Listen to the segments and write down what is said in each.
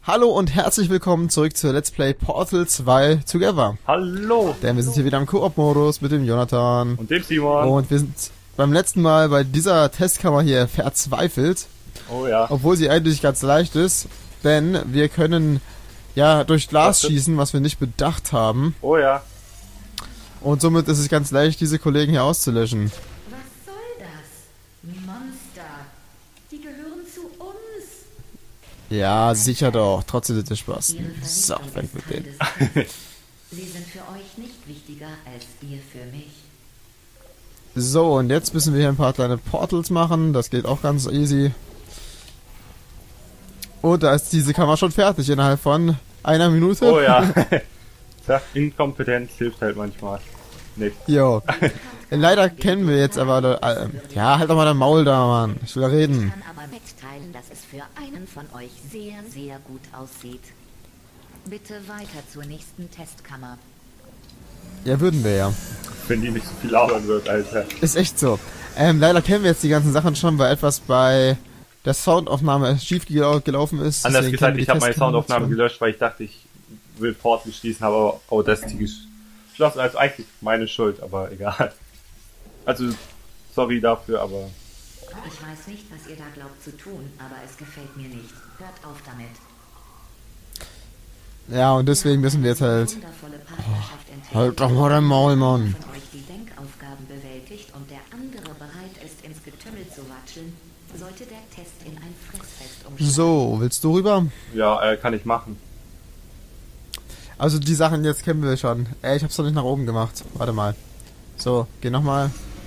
Hallo und herzlich willkommen zurück zu Let's Play Portal 2 Together. Hallo! Denn wir sind hier wieder im Koop-Modus mit dem Jonathan. Und dem Simon. Und wir sind beim letzten Mal bei dieser Testkammer hier verzweifelt. Oh ja. Obwohl sie eigentlich ganz leicht ist. Denn wir können ja durch Glas schießen, was wir nicht bedacht haben. Oh ja. Und somit ist es ganz leicht, diese Kollegen hier auszulöschen. Was soll das? Monster. Die gehören zu uns. Ja, sicher doch. Trotzdem wird es Spaß. Ihre So, Vernichtung weg ist mit Teil denen. des Krieges. Sie sind für euch nicht wichtiger als ihr für mich. So, und jetzt müssen wir hier ein paar kleine Portals machen. Das geht auch ganz easy. Und da ist diese Kammer schon fertig innerhalb von einer Minute. Oh ja. Ja, Inkompetenz hilft halt manchmal. Nicht. Jo. Leider kennen wir jetzt aber... ja, halt doch mal dein Maul da, Mann. Ich will reden. Ich kann aber mitteilen, dass es für einen von euch sehr, sehr gut aussieht. Bitte weiter zur nächsten Testkammer. Ja, würden wir ja. Wenn die nicht so viel labern wird, Alter. Ist echt so. Leider kennen wir jetzt die ganzen Sachen schon, weil etwas bei der Soundaufnahme schief gelaufen ist. Anders Deswegen gesagt, kennen wir ich die habe meine Testkammer Soundaufnahme schon. gelöscht, weil ich dachte, ich will Portal schließen, habe aber Audacity geschlossen. Also eigentlich meine Schuld, aber egal. Also, sorry dafür, aber... Ich weiß nicht, was ihr da glaubt zu tun, aber es gefällt mir nicht. Hört auf damit. Ja, und deswegen müssen wir jetzt halt... Wundervolle Partnerschaft entwickelt. Halt doch mal dein Maul, Mann. Von euch die Denkaufgaben bewältigt und der andere bereit ist, ins Getümmel zu watscheln, sollte der Test in ein Fressfest umschlagen. So, willst du rüber? Ja, kann ich machen. Also die Sachen jetzt kennen wir schon. Ich hab's doch nicht nach oben gemacht. Warte mal. So, geh nochmal.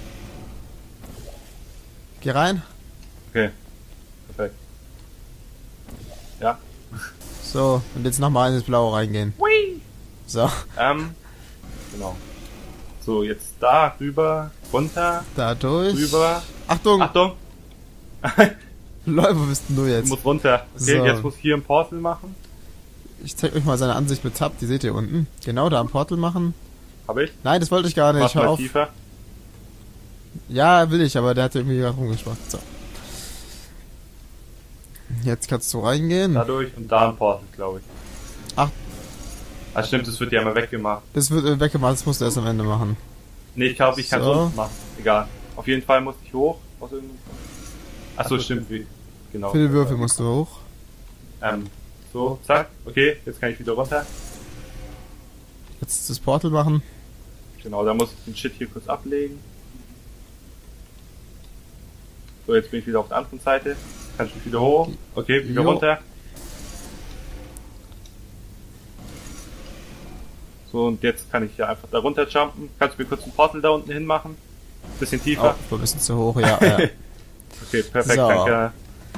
Geh rein. Okay. Perfekt. Ja. So, und jetzt nochmal in das Blaue reingehen. Hui! So, Genau. So, jetzt da, rüber, runter, da durch. rüber. Achtung! Achtung! Leute, wo bist denn du Du jetzt? musst runter. Okay, So. jetzt muss ich hier ein Portal machen. Ich zeig euch mal seine Ansicht mit Tab, die seht ihr unten. Genau, da am Portal machen. Hab ich? Nein, das wollte ich gar nicht. Mach Hör mal auf. tiefer. Ja, will ich, aber der hat irgendwie gerade rumgespart. So. Jetzt kannst du reingehen. Dadurch und da ein Portal, glaube ich. Ach. Ah, stimmt, das wird ja immer weggemacht. Das wird weggemacht, das musst du erst am Ende machen. Nee, ich glaube, ich kann So. sonst machen. Egal. Auf jeden Fall muss ich hoch. Aus irgendeinem Grund. Achso, stimmt. Genau. Für die Würfel musst du hoch. So, zack. Okay, jetzt kann ich wieder runter. Jetzt das Portal machen. Genau, da muss ich den Shit hier kurz ablegen. So, jetzt bin ich wieder auf der anderen Seite. Kann ich wieder hoch. Okay, wieder Jo. runter. So, und jetzt kann ich hier einfach da runter jumpen. Kannst du mir kurz ein Portal da unten hin machen? Bisschen Oh, tiefer. ein bisschen zu hoch, ja. Ja. Okay, perfekt, So. danke.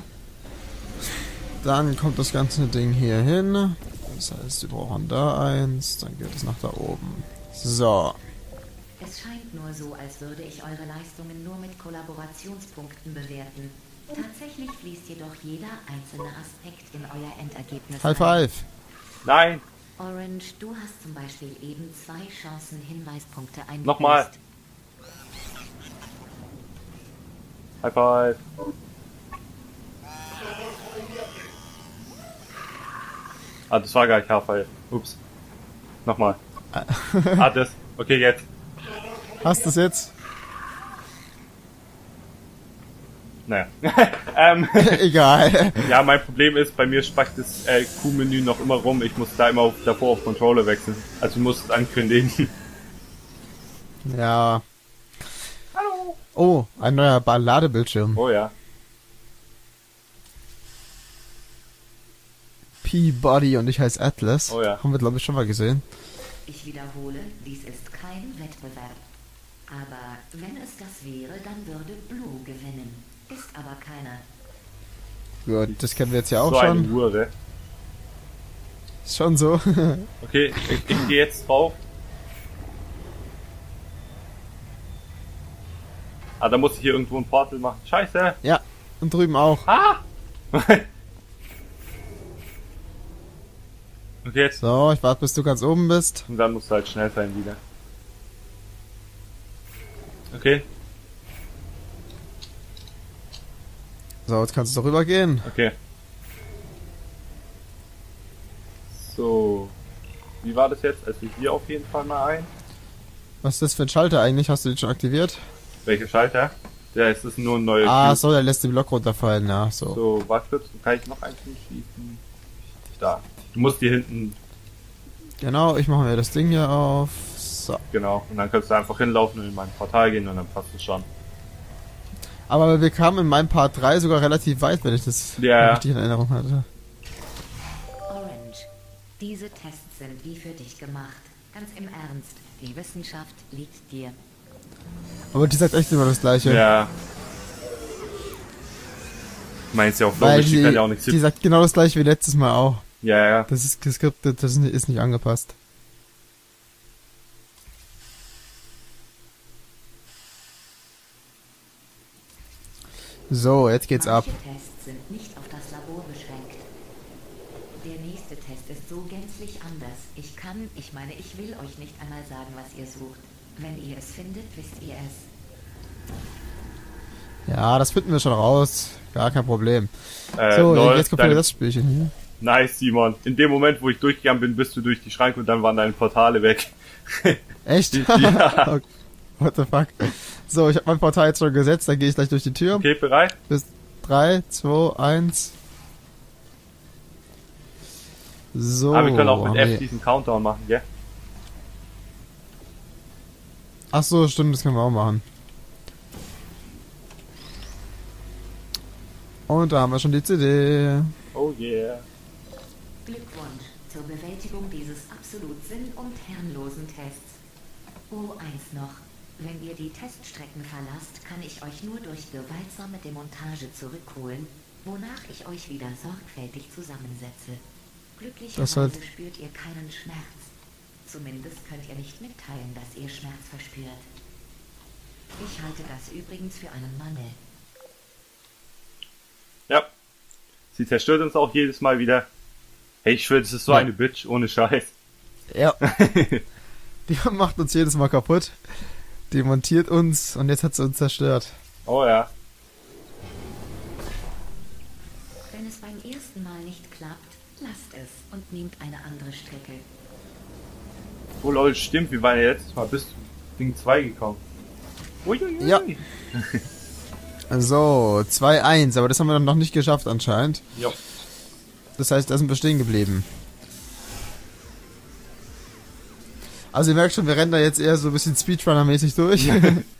Dann kommt das ganze Ding hier hin. Das heißt, wir brauchen da eins, dann geht es nach da oben. So. Es scheint nur so, als würde ich eure Leistungen nur mit Kollaborationspunkten bewerten. Tatsächlich fließt jedoch jeder einzelne Aspekt in euer Endergebnis High ein. five. Nein, Orange, du hast zum Beispiel eben 2 Chancen Hinweispunkte eingelöst. Nochmal. High five. Ah, das war gar nicht High five. Ups. Nochmal. Ah, das. Okay, jetzt. Hast du es jetzt? Naja. Egal. Ja, mein Problem ist, bei mir spackt das Q-Menü noch immer rum. Ich muss da immer davor auf Controller wechseln. Also ich muss es ankündigen. Ja. Hallo. Oh, ein neuer Ladebildschirm. Oh ja. Peabody und ich heiße Atlas. Oh ja. Haben wir, glaube ich, schon mal gesehen. Ich wiederhole, dies ist kein Wettbewerb. Aber wenn es das wäre, dann würde Blue gewinnen. Ist aber keiner. Gut, das kennen wir jetzt ja auch So eine schon. Hure. Ist schon so. Okay, ich gehe jetzt drauf. Ah, da muss ich hier irgendwo ein Portal machen. Scheiße. Ja, und drüben auch. Ah! Okay, jetzt. So, ich warte, bis du ganz oben bist. Und dann musst du halt schnell sein wieder. Okay, So, jetzt kannst du doch rübergehen. okay. So. Wie war das jetzt? Also hier auf jeden Fall mal ein. Was ist das für ein Schalter eigentlich? Hast du den schon aktiviert? Welcher Schalter? Der ist das nur ein neuer Ah, Cube. so, der lässt den Block runterfallen, ja, so. So, warte kurz. Kann ich noch eins schießen? Da. Du musst hier hinten, Genau, ich mache mir das Ding hier auf. So. genau. Und dann kannst du einfach hinlaufen und in mein Portal gehen und dann passt es schon. Aber wir kamen in meinem Part 3 sogar relativ weit, wenn ich das Ja. richtig in Erinnerung hatte. Orange. Diese Tests sind wie für dich gemacht. Ganz im Ernst. Die Wissenschaft liegt dir. Aber die sagt echt immer das Gleiche. Ja. Meinst ja auch Weil logisch, die kann ja auch die, nichts die sagt genau das gleiche wie letztes Mal auch. Ja, ja. Das ist geskriptet, das ist nicht angepasst. So, jetzt geht's ab. Manche Tests sind nicht auf das Labor beschränkt. Der nächste Test ist so gänzlich anders. Ich will euch nicht einmal sagen, was ihr sucht. Wenn ihr es findet, wisst ihr es. Ja, das finden wir schon raus. Gar kein Problem. Lol, So, jetzt kommt wieder deine- das Spielchen hier. Nice, Simon. In dem Moment, wo ich durchgegangen bin, bist du durch die Schranke und dann waren deine Portale weg. Echt? Ja. What the fuck? So, ich habe mein Portal jetzt schon gesetzt, dann gehe ich gleich durch die Tür. Okay, bereit? Bis 3, 2, 1. So. Aber wir können auch mit haben F wir- diesen Countdown machen, gell? Ach so, stimmt, das können wir auch machen. Und da haben wir schon die CD. Oh yeah. Glückwunsch zur Bewältigung dieses absolut sinn- und herrenlosen Tests. Oh, eins noch. Wenn ihr die Teststrecken verlasst, kann ich euch nur durch gewaltsame Demontage zurückholen, wonach ich euch wieder sorgfältig zusammensetze. Glücklicherweise halt- spürt ihr keinen Schmerz. Zumindest könnt ihr nicht mitteilen, dass ihr Schmerz verspürt. Ich halte das übrigens für einen Mangel. Ja. Sie zerstört uns auch jedes Mal wieder. Hey, ich schwöre, das ist so Ja. eine Bitch, ohne Scheiß. Ja. Die macht uns jedes Mal kaputt. Die montiert uns und jetzt hat sie uns zerstört. Oh ja. Wenn es beim ersten Mal nicht klappt, lasst es und nehmt eine andere Strecke. Oh lol, stimmt, wir waren ja letztes Mal bis Ding 2 gekommen. Uiuiui. Ja. So, 2-1, aber das haben wir noch nicht geschafft anscheinend. Jo. Das heißt, da sind wir stehen geblieben. Also ihr merkt schon, wir rennen da jetzt eher so ein bisschen Speedrunner-mäßig durch.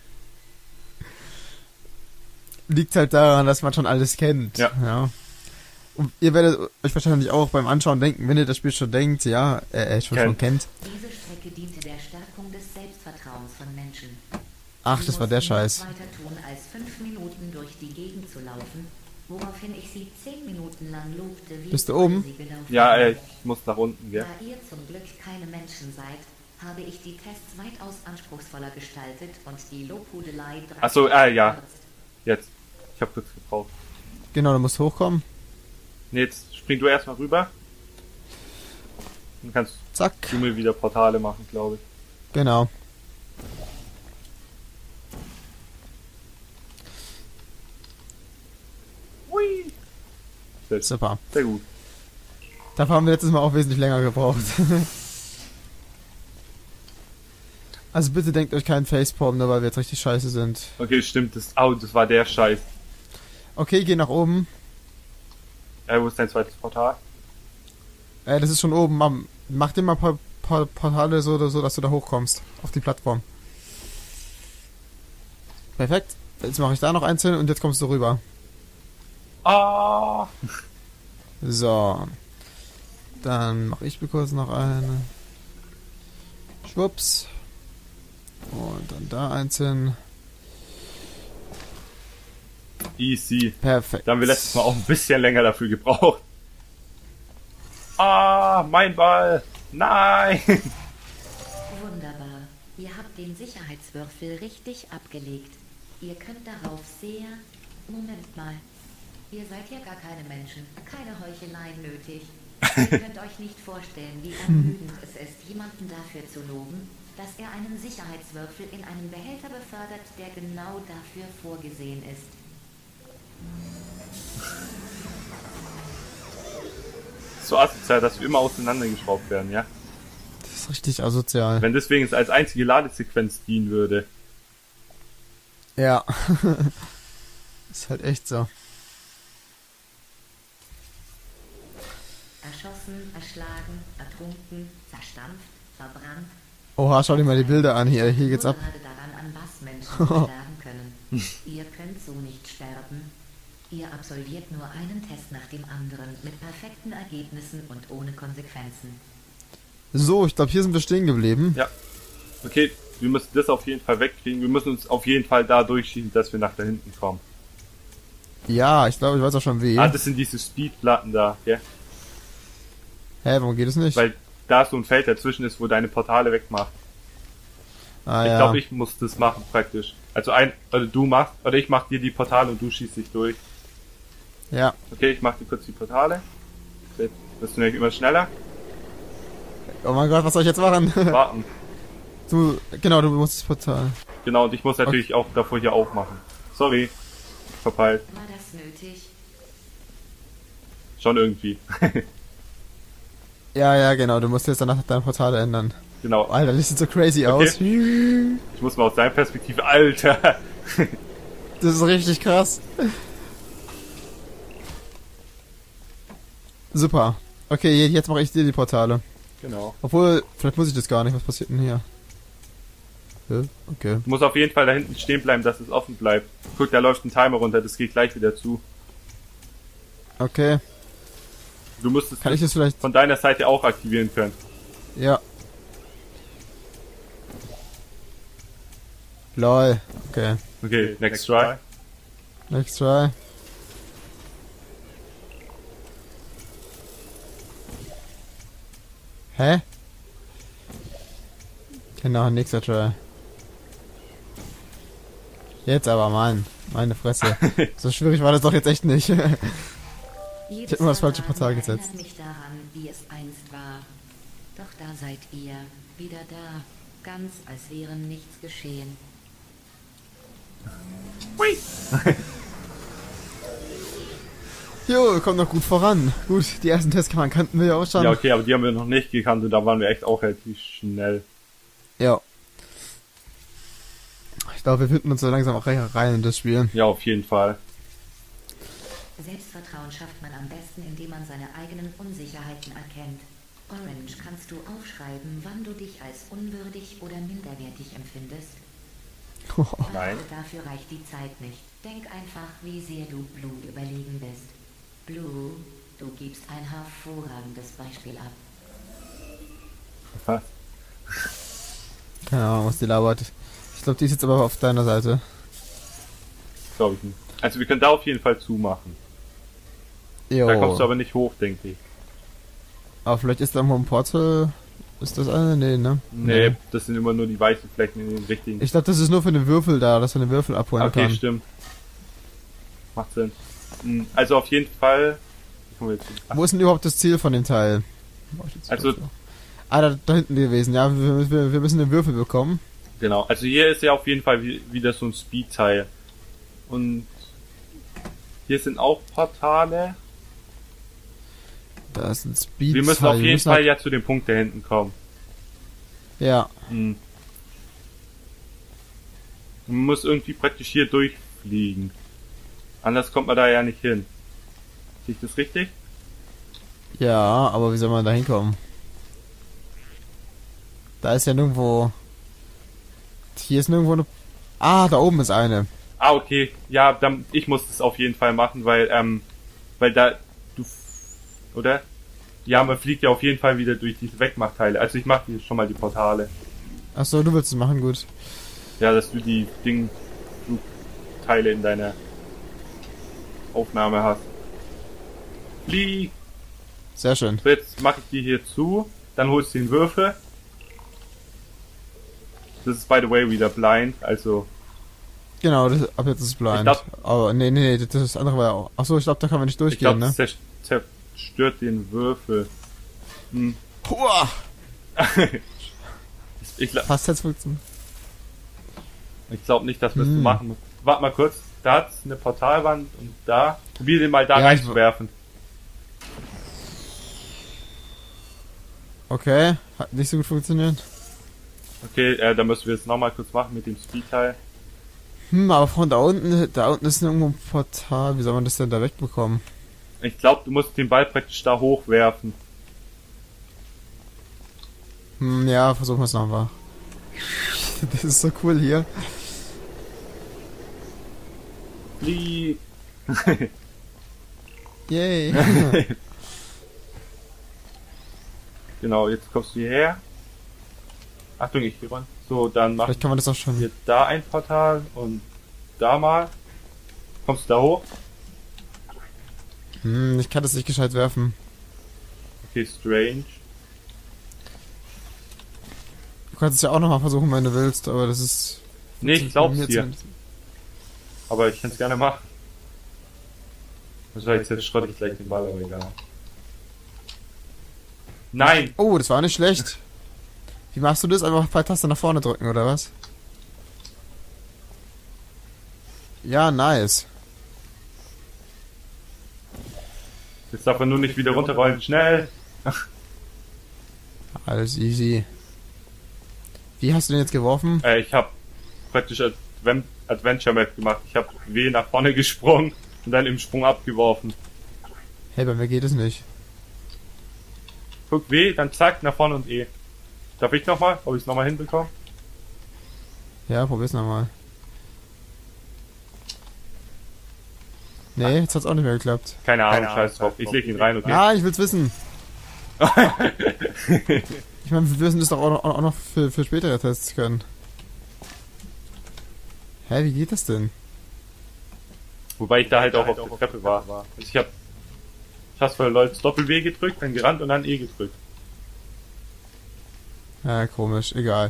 Liegt halt daran, dass man schon alles kennt. Ja. Und ihr werdet euch wahrscheinlich auch beim Anschauen denken, wenn ihr das Spiel schon denkt, ja, schon kennt. Diese Strecke diente der Stärkung des Selbstvertrauens von Menschen. Ach, Sie das war der mussten nichts Scheiß. weiter tun, als 5 Minuten durch die Gegend zu laufen, woraufhin ich sie 10 Minuten lang lobte, wie Bist du toll oben? sie gelaufen Ja, sind. ich muss nach unten, gell? Da ihr zum Glück keine Menschen seid, habe ich die Tests weitaus anspruchsvoller gestaltet und die Lobhudelei Ach so, ja. gekürzt. Jetzt. Ich hab kurz gebraucht. Genau, du musst hochkommen. Nee, jetzt spring du erstmal rüber. Dann kannst Zack. du mir wieder Portale machen, glaube ich. Genau. Hui. Sehr, Super. sehr gut. Dafür haben wir letztes Mal auch wesentlich länger gebraucht. Also bitte denkt euch keinen Facepalm, nur weil wir jetzt richtig scheiße sind. Okay, stimmt. Das war der Scheiß. Okay, geh nach oben. Wo ist dein zweites Portal? Das ist schon oben. Mach dir mal ein paar Portale so oder so, dass du da hochkommst. Auf die Plattform. Perfekt. Jetzt mache ich da noch eins hin und jetzt kommst du rüber. Ah! So. Dann mache ich mir kurz noch eine. Schwupps. Und dann da eins hin. Easy. Perfekt. Da haben wir letztes Mal auch ein bisschen länger dafür gebraucht. Ah, mein Ball! Nein! Wunderbar. Ihr habt den Sicherheitswürfel richtig abgelegt. Ihr könnt darauf sehr... Moment mal. Ihr seid ja gar keine Menschen. Keine Heuchelei nötig. Ihr könnt euch nicht vorstellen, wie ermüdend es ist, jemanden dafür zu loben, dass er einen Sicherheitswürfel in einen Behälter befördert, der genau dafür vorgesehen ist. ist so asozial, dass wir immer auseinandergeschraubt werden, ja? Das ist richtig asozial. Wenn deswegen es als einzige Ladesequenz dienen würde. Ja. Ist halt echt so. Erschossen, erschlagen, ertrunken, zerstampft, verbrannt. Oha, schau dir mal die Bilder an hier. Hier geht's Nur ab. gerade daran, an was Menschen sterben können. Ihr könnt so nicht sterben. Ihr absolviert nur einen Test nach dem anderen mit perfekten Ergebnissen und ohne Konsequenzen. So, ich glaube, hier sind wir stehen geblieben. Ja. Okay, wir müssen das auf jeden Fall wegkriegen. Wir müssen uns auf jeden Fall da durchschießen, dass wir nach da hinten kommen. Ja, ich glaube, ich weiß auch schon wie. Ah, das sind diese Speedplatten da, gell? Hä, warum geht es nicht? Weil da so ein Feld dazwischen ist, wo deine Portale wegmacht. Ah, Ich ja. glaube, ich muss das machen, praktisch. Also du machst, oder ich mach dir die Portale und du schießt dich durch. Ja. Okay, ich mach dir kurz die Portale. Jetzt wirst du nämlich immer schneller. Oh mein Gott, was soll ich jetzt machen? Warten. Genau, du musst das Portal. Genau, und ich muss natürlich auch davor hier aufmachen. Sorry. Verpeilt. War das nötig? Schon irgendwie. Ja, genau, du musst jetzt danach deine Portale ändern. Genau. Alter, das sieht so crazy Okay. aus. Ich muss mal aus deiner Perspektive, Alter. Das ist richtig krass. Super. Okay, jetzt mache ich dir die Portale. Genau. Obwohl, vielleicht muss ich das gar nicht. Was passiert denn hier? Okay. Du musst auf jeden Fall da hinten stehen bleiben, dass es offen bleibt. Guck, da läuft ein Timer runter, das geht gleich wieder zu. Okay. Du musst Kann ich es das vielleicht... von deiner Seite auch aktivieren können. Ja. Lol. Okay. Okay, next try. Next try. Hä? Genau, nächster Try. Jetzt aber, Mann. Meine Fresse. So schwierig war das doch jetzt echt nicht. Jedes hab immer das falsche Versagen Portal gesetzt. erinnert mich daran, wie es einst war. Doch da seid ihr wieder da, ganz als wäre nichts geschehen. Hui. Jo, wir kommen noch gut voran. Gut, die ersten Testkammern kannten wir ja auch schon. Ja, okay, aber die haben wir noch nicht gekannt und da waren wir echt auch relativ schnell. Ja. Ich glaube, wir finden uns so langsam auch rein in das Spiel. Ja, auf jeden Fall. Selbstvertrauen schafft man am besten, indem man seine eigenen Unsicherheiten erkennt. Orange, kannst du aufschreiben, wann du dich als unwürdig oder minderwertig empfindest? Nein. Dafür reicht die Zeit nicht. Denk einfach, wie sehr du Blue überlegen bist. Blue, du gibst ein hervorragendes Beispiel ab. Was? Keine Ahnung, was die labert. Ich glaube, die ist jetzt aber auf deiner Seite. Glaube ich nicht. Also wir können da auf jeden Fall zumachen. Jo. Da kommst du aber nicht hoch, denke ich. Aber vielleicht ist da irgendwo ein Portal. Ist das eine? Nee, ne? Nee, das sind immer nur die weißen Flecken in den richtigen. Ich glaube, das ist nur für den Würfel da, dass man den Würfel abholen Okay, kann. stimmt. Macht Sinn. Also auf jeden Fall. Wo ist denn überhaupt das Ziel von dem Teil? Also, da hinten gewesen. Ja, wir müssen den Würfel bekommen. genau. Also hier ist ja auf jeden Fall wieder so ein Speed-Teil. Und hier sind auch Portale. Da ist ein Speed. Wir müssen auf jeden Fall ja zu dem Punkt da hinten kommen. Ja. Man muss irgendwie praktisch hier durchfliegen. Anders kommt man da ja nicht hin. Sehe ich das richtig? Ja, aber wie soll man da hinkommen? Da ist ja nirgendwo... Hier ist nirgendwo eine... Ah, da oben ist eine. Ah, okay. Ja, dann, ich muss das auf jeden Fall machen, weil da, oder? Ja, man fliegt ja auf jeden Fall wieder durch diese Wegmachteile. Also ich mache hier schon mal die Portale. Achso, du willst es machen, gut. Ja, dass du die Teile in deiner Aufnahme hast. Flieg! Sehr schön. So, jetzt mache ich die hier zu, dann holst du den Würfel. Das ist by the way wieder blind, also... Genau, ab jetzt ist es blind. Aber nee, das andere war ja auch... Achso, ich glaube, da kann man nicht Ich glaube, durchgehen, das zerstört den Würfel. Puah! Ich Fast jetzt funktioniert. glaube nicht, dass wir es so machen müssen. Warte mal kurz, da hat's eine Portalwand und da. Probier den mal da Ja, reinzuwerfen. Okay, hat nicht so gut funktioniert. Okay, dann müssen wir es nochmal kurz machen mit dem Speed-Teil. Aber von da unten ist irgendwo ein Portal. Wie soll man das denn da wegbekommen? Ich glaube, du musst den Ball praktisch da hochwerfen. Ja, versuchen wir es nochmal. Das ist so cool hier. Flieg. Yay. Genau, jetzt kommst du hierher. Achtung, ich gehe ran. So, dann machen Vielleicht kann man das auch schon. wir da ein Portal und da mal. Kommst du da hoch? Ich kann das nicht gescheit werfen. Okay, strange. Du kannst es ja auch nochmal versuchen, wenn du willst, aber das ist... Nee, ich glaub's mir dir. zumindest- Aber ich kann es gerne machen. Also jetzt schrotte ich gleich den Ball, aber egal. Nein! Oh, das war nicht schlecht. Wie machst du das? Einfach ein paar Tasten nach vorne drücken, oder was? Ja, nice. Jetzt darf er nur nicht wieder runterrollen. Schnell! Alles easy. Wie hast du den jetzt geworfen? Ich habe praktisch Adventure Map gemacht. Ich habe W nach vorne gesprungen und dann im Sprung abgeworfen. Hey, bei mir geht es nicht. Guck, W, dann zack, nach vorne und E. Darf ich nochmal? Ob ich es nochmal hinbekomme? Ja, probier's nochmal. Nee, jetzt hat's auch nicht mehr geklappt. Keine Ahnung, scheiß drauf. Ich leg ihn rein, okay? Ah, ich will's wissen. Ich meine, wir müssen das doch auch noch für spätere Tests können. Hä, wie geht das denn? Wobei ich da halt auch auf der Treppe war. Also ich hab fast voll Leute Doppel-W gedrückt, dann gerannt und dann E gedrückt. Ja, komisch, egal.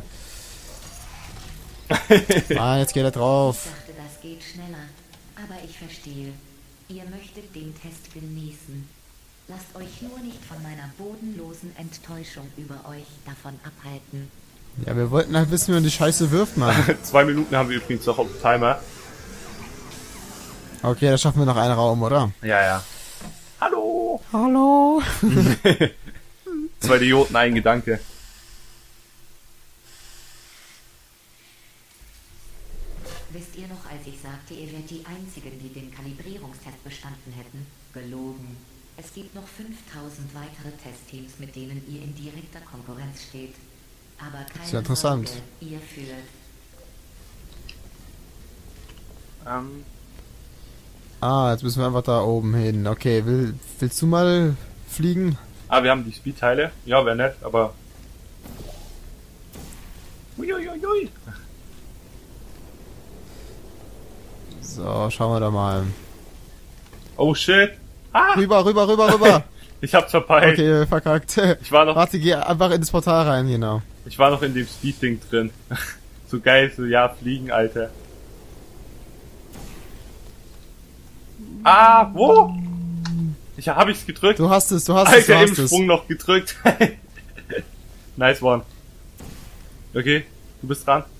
Jetzt geht er Ich drauf. dachte, das geht schneller. Aber ich verstehe. Ihr möchtet den Test genießen. Lasst euch nur nicht von meiner bodenlosen Enttäuschung über euch davon abhalten. Ja, wir wollten halt wissen, wie man die Scheiße wirft, Mann. 2 Minuten haben wir übrigens noch auf dem Timer. Okay, da schaffen wir noch einen Raum, oder? Ja, ja. Hallo! Hallo? 2 Idioten, ein Gedanke. Wisst ihr noch, als ich sagte, ihr wärt die Einzigen, die den Kalibrierungstest bestanden hätten? Gelogen. Es gibt noch 5000 weitere Testteams, mit denen ihr in direkter Konkurrenz steht. Aber keine Ist ja interessant. Sorge, ihr führt. Jetzt müssen wir einfach da oben hin. Okay, willst du mal fliegen? Wir haben die Speed-Teile. Ja, wäre nett, aber... Uiuiui. So, schauen wir da mal. Oh shit! Rüber! Ich hab's verpeilt. Okay, verkackt. Ich war noch Warte, geh einfach in das Portal rein, genau. in dem Speed-Ding drin. So geil, so ja, fliegen, Alter. Wo? Hab ich's gedrückt? Du hast es. Alter, im Sprung noch gedrückt. Nice one. Okay, du bist dran.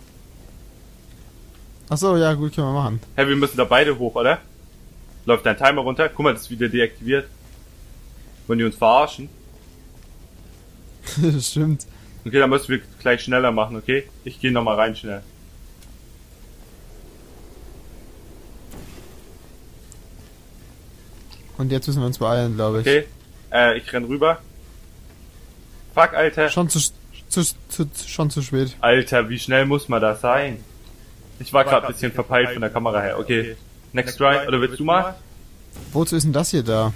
Achso, ja, gut, können wir machen. Hey, wir müssen da beide hoch, oder? Läuft dein Timer runter? Guck mal, das ist wieder deaktiviert. Wollen die uns verarschen? Stimmt. Okay, dann müssen wir gleich schneller machen, okay? Ich gehe nochmal rein schnell. Und jetzt müssen wir uns beeilen, glaube ich. Okay, ich renn rüber. Fuck, Alter. Schon zu spät. Alter, wie schnell muss man da sein? Ich war gerade ein bisschen verpeilt von der Kamera her. Okay, next try. Oder willst du mal? Wozu ist denn das hier da?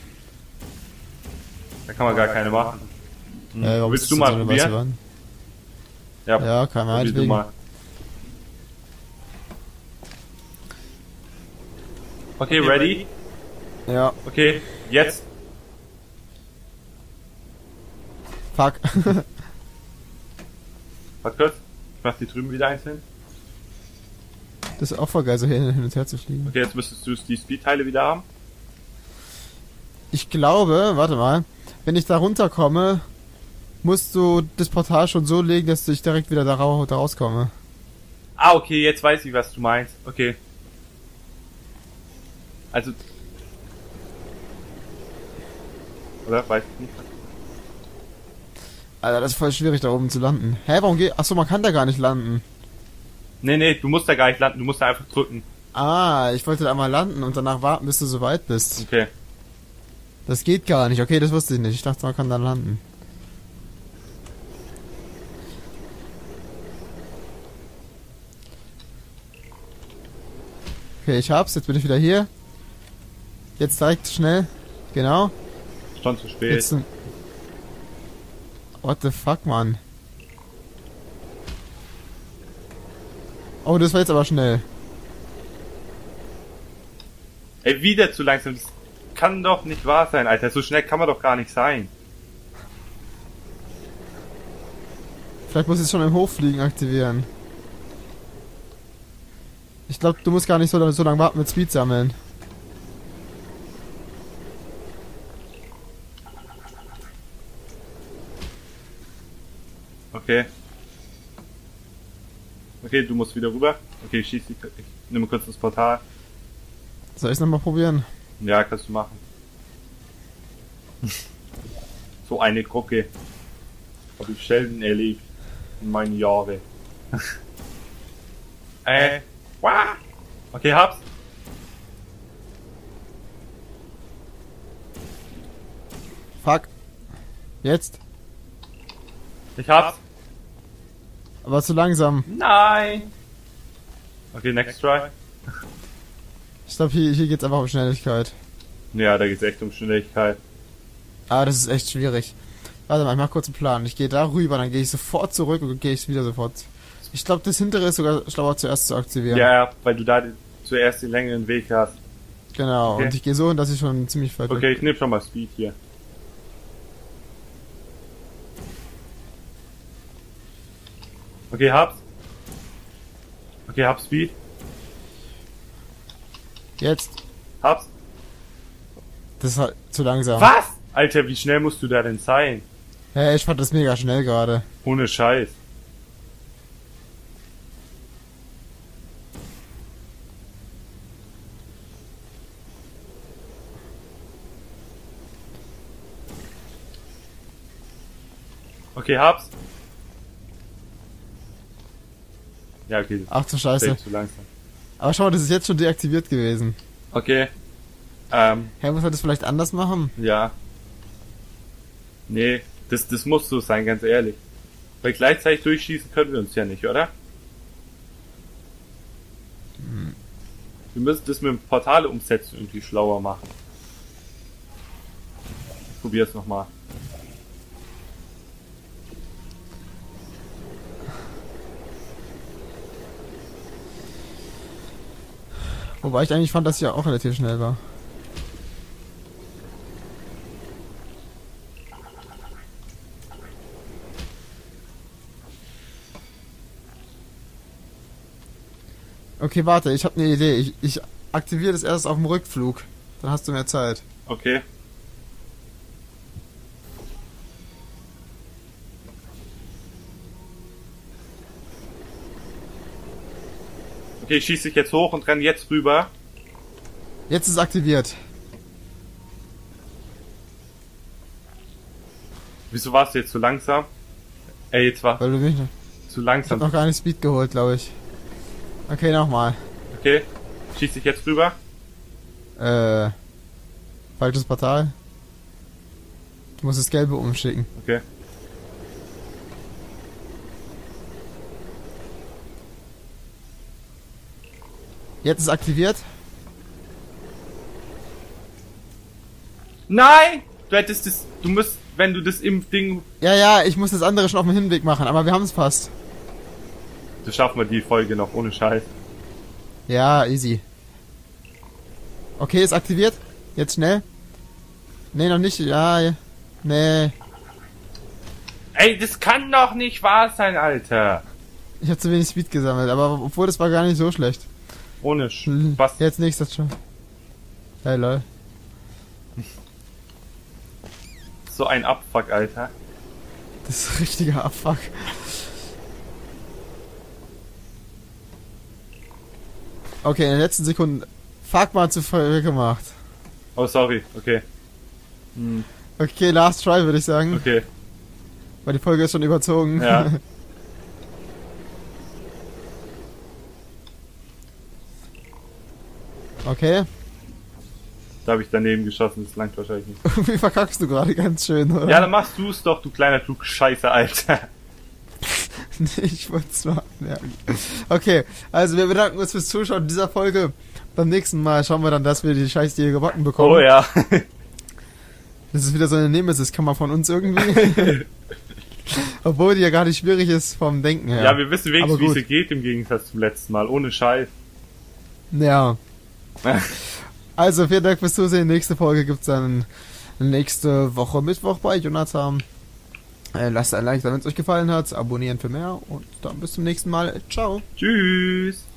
Da kann man gar keine machen. Warum Willst ist du das mal so eine weiße probieren? Wand? Ja, Ja, kann man probier du meinetwegen. mal. Okay, ready? Ja, Okay, jetzt. fuck. Warte kurz. Ich mach die drüben wieder einzeln. Das ist auch voll geil, so hin und her zu fliegen. Okay, jetzt müsstest du die Speed-Teile wieder haben. Ich glaube, warte mal, wenn ich da runterkomme, musst du das Portal schon so legen, dass ich direkt wieder da rauskomme. Okay, jetzt weiß ich, was du meinst. Okay. Also... Oder? Weiß ich nicht. Alter, das ist voll schwierig, da oben zu landen. Hä, warum geht... Achso, man kann da gar nicht landen. Nee, du musst da gar nicht landen, du musst da einfach drücken. Ah, ich wollte da mal landen und danach warten, bis du so weit bist. Okay. Das geht gar nicht. Okay, das wusste ich nicht. Ich dachte, man kann da landen. Okay, ich hab's. Jetzt bin ich wieder hier. Jetzt direkt schnell. Genau. Schon zu spät. Jetzt... What the fuck, Mann? Oh, das war jetzt aber schnell. Ey, wieder zu langsam. Das kann doch nicht wahr sein, Alter. So schnell kann man doch gar nicht sein. Vielleicht muss ich es schon im Hochfliegen aktivieren. Ich glaube, du musst gar nicht so lange warten mit Speed sammeln. Okay. Okay, du musst wieder rüber. Okay, ich nehme kurz das Portal. Soll ich es nochmal probieren? Ja, kannst du machen. So eine Krocke habe ich selten erlebt in meinen Jahren. Wah! Okay, hab's. Fuck. Jetzt? Ich hab's. Aber zu langsam. Nein! Okay, next try. Ich glaube, hier geht's einfach um Schnelligkeit. Ja, da geht's echt um Schnelligkeit. Ah, das ist echt schwierig. Warte mal, ich mach kurz einen Plan. Ich gehe da rüber, dann gehe ich sofort zurück und gehe ich wieder sofort. Ich glaube, das hintere ist sogar schlauer zuerst zu aktivieren. Ja, weil du da zuerst den längeren Weg hast. Genau, Okay. und ich gehe so hin, dass ich schon ziemlich weit Okay, ich nehme schon mal Speed hier. Okay, hab's. Okay, hab Speed. Jetzt. Hab's. Das ist halt zu langsam. Was? Alter, wie schnell musst du da denn sein? Hä, ich fand das mega schnell gerade. Ohne Scheiß. Okay, hab's. Ja, okay. Das Ach du ist Scheiße. echt zu langsam. Aber schau mal, das ist jetzt schon deaktiviert gewesen. Okay. Hä, muss man das vielleicht anders machen? Ja. Nee, das muss so sein, ganz ehrlich. Weil gleichzeitig durchschießen können wir uns ja nicht, oder? Wir müssen das mit dem Portale umsetzen irgendwie schlauer machen. Ich probier's nochmal. Wobei ich eigentlich fand, dass hier auch relativ schnell war. Okay, warte, ich habe eine Idee. Ich aktiviere das erst auf dem Rückflug. Dann hast du mehr Zeit. Okay. Okay, ich schieße dich jetzt hoch und renne jetzt rüber. Jetzt ist es aktiviert. Wieso warst du jetzt so langsam? Ey, jetzt war Weil du mich zu Ich langsam. hab noch gar nicht Speed geholt, glaube ich. Okay, nochmal. Okay, schieß dich jetzt rüber. Falsches Portal. Du musst das Gelbe umschicken. Okay. Jetzt ist aktiviert. Nein! Du musst, wenn du das im Ding... Ja, ich muss das andere schon auf dem Hinweg machen, aber wir haben es fast. Das schaffen wir die Folge noch, ohne Scheiß. Ja, easy. Okay, ist aktiviert. Jetzt schnell. Nee, noch nicht. Ja. Nee. Ey, das kann doch nicht wahr sein, Alter. Ich habe zu wenig Speed gesammelt, aber obwohl das war gar nicht so schlecht. Ohne Spaß. Jetzt nächstes schon. Hey, lol. So ein Abfuck, Alter. Das ist richtiger Abfuck. Okay, in den letzten Sekunden. Fuck, mal zu voll gemacht. Oh, sorry. Okay. Okay, last try, würde ich sagen. Okay. Weil die Folge ist schon überzogen. Ja. Okay. Da habe ich daneben geschossen, das langt wahrscheinlich nicht. Irgendwie verkackst du gerade ganz schön, oder? Ja, dann machst du es doch, du kleiner Klugscheißer, Alter. Nee, ich wollte es mal merken. Okay, also wir bedanken uns fürs Zuschauen dieser Folge. Beim nächsten Mal schauen wir dann, dass wir die Scheißtiere gebacken bekommen. Oh ja. Das ist wieder so eine Nemesis, kann man von uns irgendwie. Obwohl die ja gar nicht schwierig ist vom Denken her. Ja, wir wissen wenigstens, Aber wie gut. sie geht im Gegensatz zum letzten Mal, ohne Scheiß. Ja. Also, vielen Dank fürs Zusehen. Nächste Folge gibt's dann nächste Woche Mittwoch bei Jonathan. Lasst ein Like da, wenn es euch gefallen hat. Abonnieren für mehr. Und dann bis zum nächsten Mal. Ciao. Tschüss.